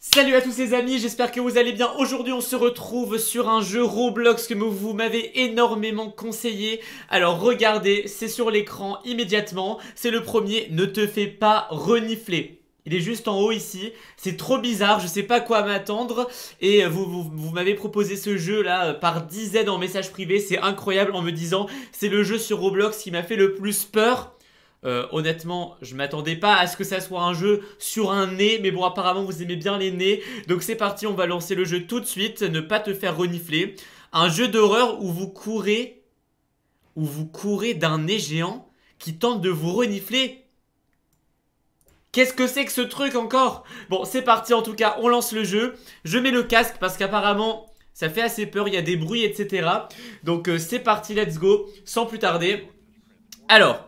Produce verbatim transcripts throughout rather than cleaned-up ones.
Salut à tous les amis, j'espère que vous allez bien. Aujourd'hui on se retrouve sur un jeu Roblox que vous m'avez énormément conseillé. Alors regardez, c'est sur l'écran immédiatement. C'est le premier, ne te fais pas renifler. Il est juste en haut ici, c'est trop bizarre, je sais pas quoi m'attendre. Et vous, vous, vous m'avez proposé ce jeu là par dizaines en message privé. C'est incroyable en me disant c'est le jeu sur Roblox qui m'a fait le plus peur. Euh, honnêtement, je m'attendais pas à ce que ça soit un jeu sur un nez, mais bon, apparemment vous aimez bien les nez. Donc c'est parti, on va lancer le jeu tout de suite. Ne pas te faire renifler. Un jeu d'horreur où vous courez, où vous courez d'un nez géant qui tente de vous renifler. Qu'est-ce que c'est que ce truc encore? Bon, c'est parti en tout cas, on lance le jeu. Je mets le casque parce qu'apparemment ça fait assez peur, il y a des bruits, et cetera. Donc euh, c'est parti, let's go, sans plus tarder. Alors...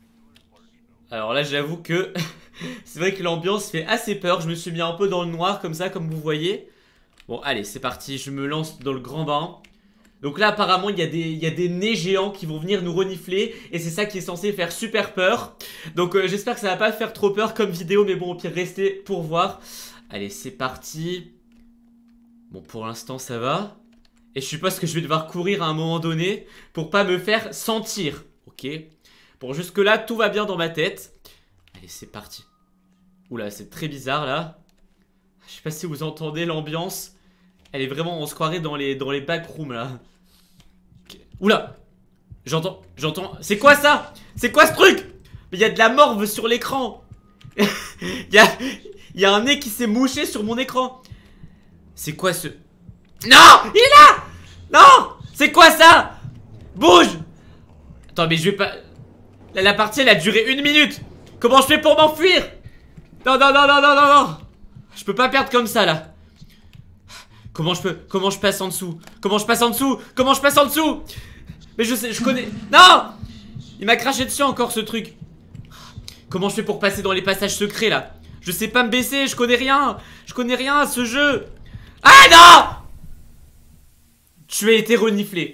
Alors là j'avoue que c'est vrai que l'ambiance fait assez peur. Je me suis mis un peu dans le noir comme ça, comme vous voyez. Bon allez c'est parti, je me lance dans le grand bain. Donc là apparemment il y a des, il y a des nez géants qui vont venir nous renifler. Et c'est ça qui est censé faire super peur. Donc euh, j'espère que ça va pas faire trop peur comme vidéo. Mais bon au pire restez pour voir. Allez c'est parti. Bon pour l'instant ça va. Et je suppose que je vais devoir courir à un moment donné pour pas me faire sentir. Ok. Bon, jusque là, tout va bien dans ma tête. Allez, c'est parti. Oula, c'est très bizarre, là. Je sais pas si vous entendez l'ambiance. Elle est vraiment... On se croirait dans les, dans les backrooms, là. Okay. Oula. J'entends... J'entends... C'est quoi, ça? C'est quoi, ce truc? Mais il y a de la morve sur l'écran. Il y a... Il y a un nez qui s'est mouché sur mon écran. C'est quoi, ce... Non! Il est là! Non! C'est quoi, ça? Bouge! Attends, mais je vais pas... La, la partie elle a duré une minute. Comment je fais pour m'enfuir? Non non non non non non non. Je peux pas perdre comme ça là. Comment je peux? Comment je passe en dessous? Comment je passe en dessous? Comment je passe en dessous? Mais je sais, je connais. Non! Il m'a craché dessus encore ce truc. Comment je fais pour passer dans les passages secrets là? Je sais pas me baisser, je connais rien. Je connais rien à ce jeu. Ah non! Tu as été reniflé.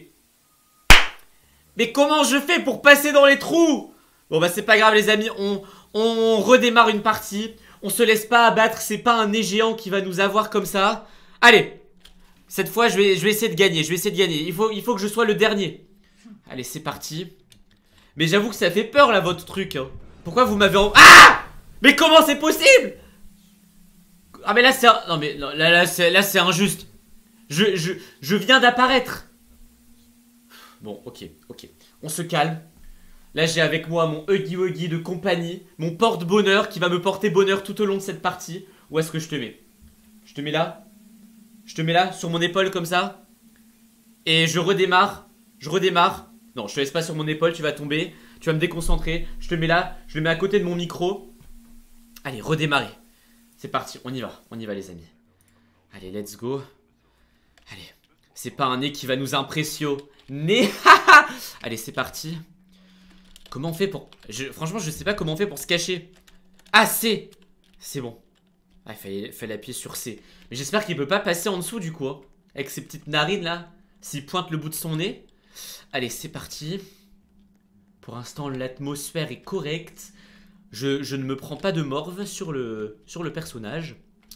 Mais comment je fais pour passer dans les trous? Bon bah c'est pas grave les amis, on, on redémarre une partie. On se laisse pas abattre, c'est pas un nez géant qui va nous avoir comme ça. Allez, cette fois je vais, je vais essayer de gagner, je vais essayer de gagner. Il faut, il faut que je sois le dernier. Allez c'est parti. Mais j'avoue que ça fait peur là votre truc hein. Pourquoi vous m'avez... En... Ah! Mais comment c'est possible? Ah mais là c'est... Un... Non mais non, là, là c'est là, c'est injuste. Je, je, je viens d'apparaître. Bon, ok, ok. On se calme. Là, j'ai avec moi mon Huggy Wuggy de compagnie. Mon porte-bonheur qui va me porter bonheur tout au long de cette partie. Où est-ce que je te mets? Je te mets là. Je te mets là, sur mon épaule comme ça. Et je redémarre. Je redémarre. Non, je te laisse pas sur mon épaule, tu vas tomber. Tu vas me déconcentrer. Je te mets là. Je le mets à côté de mon micro. Allez, redémarrer. C'est parti, on y va. On y va les amis. Allez, let's go. Allez. C'est pas un nez qui va nous impressionner. Nez. Allez c'est parti. Comment on fait pour... je... Franchement je sais pas comment on fait pour se cacher. Ah C. C'est bon. Ah il fallait, fallait appuyer sur C. Mais j'espère qu'il peut pas passer en dessous du coup hein. Avec ses petites narines là. S'il pointe le bout de son nez. Allez c'est parti. Pour l'instant l'atmosphère est correcte. je, je ne me prends pas de morve sur le, sur le personnage.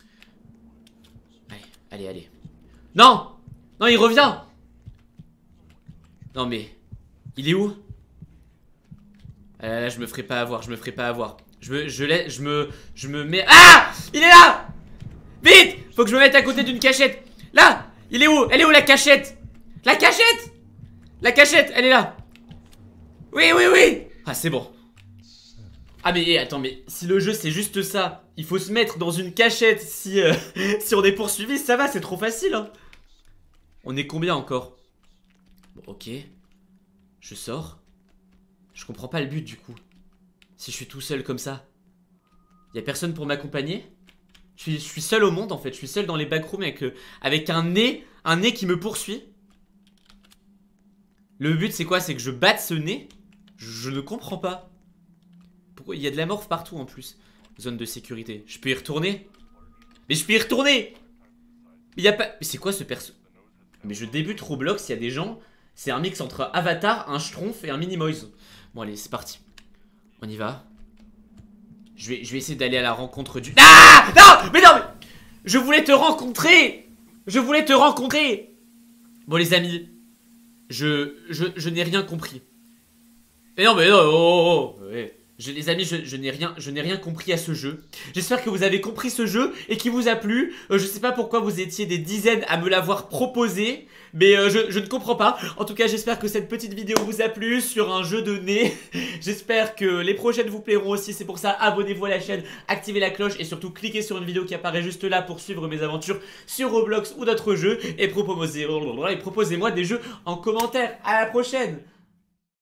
Allez allez allez. Non. Non il revient. Non mais, il est où? Ah là, là, je me ferai pas avoir, je me ferai pas avoir. Je me, je laisse, je me, je me mets... Ah! Il est là! Vite! Faut que je me mette à côté d'une cachette. Là! Il est où? Elle est où la cachette? La cachette! La cachette, elle est là. Oui, oui, oui! Ah, c'est bon. Ah mais attends, mais si le jeu c'est juste ça, il faut se mettre dans une cachette si, euh, si on est poursuivi, ça va, c'est trop facile hein. On est combien encore? Bon, ok. Je sors. Je comprends pas le but du coup. Si je suis tout seul comme ça. Y'a personne pour m'accompagner? je suis, je suis seul au monde en fait. Je suis seul dans les backrooms avec, euh, avec un nez. Un nez qui me poursuit. Le but c'est quoi? C'est que je batte ce nez? je, je ne comprends pas. Pourquoi? Il y a de la morph partout en plus. Zone de sécurité. Je peux y retourner? Mais je peux y retourner! Mais y'a pas... Mais c'est quoi ce perso? Mais je débute Roblox, il y a des gens... C'est un mix entre Avatar, un Schtroumpf et un Minimoys. Bon allez, c'est parti. On y va. Je vais, je vais essayer d'aller à la rencontre du... Ah! Non! Mais non mais... Je voulais te rencontrer. Je voulais te rencontrer. Bon les amis, je, je, je n'ai rien compris. Mais non mais non, oh, oh, oh, ouais. Je, les amis, je, je n'ai rien, je n'ai rien compris à ce jeu. J'espère que vous avez compris ce jeu et qu'il vous a plu. Euh, je sais pas pourquoi vous étiez des dizaines à me l'avoir proposé, mais euh, je, je ne comprends pas. En tout cas, j'espère que cette petite vidéo vous a plu sur un jeu de nez. J'espère que les prochaines vous plairont aussi. C'est pour ça, abonnez-vous à la chaîne, activez la cloche et surtout cliquez sur une vidéo qui apparaît juste là pour suivre mes aventures sur Roblox ou d'autres jeux et proposez, et proposez-moi des jeux en commentaire. À la prochaine.